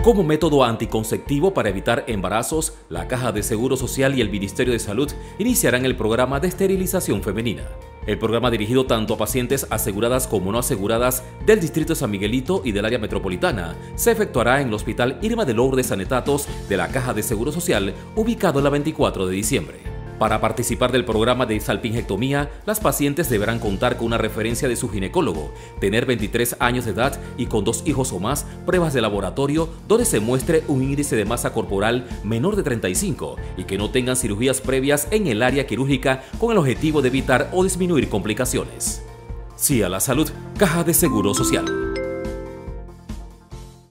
Como método anticonceptivo para evitar embarazos, la Caja de Seguro Social y el Ministerio de Salud iniciarán el programa de esterilización femenina. El programa, dirigido tanto a pacientes aseguradas como no aseguradas del Distrito de San Miguelito y del área metropolitana, se efectuará en el Hospital Irma de Lourdes Sanetatos de la Caja de Seguro Social, ubicado en la 24 de diciembre. Para participar del programa de salpingectomía, las pacientes deberán contar con una referencia de su ginecólogo, tener 23 años de edad y con 2 hijos o más, pruebas de laboratorio donde se muestre un índice de masa corporal menor de 35 y que no tengan cirugías previas en el área quirúrgica con el objetivo de evitar o disminuir complicaciones. Sí a la salud, Caja de Seguro Social.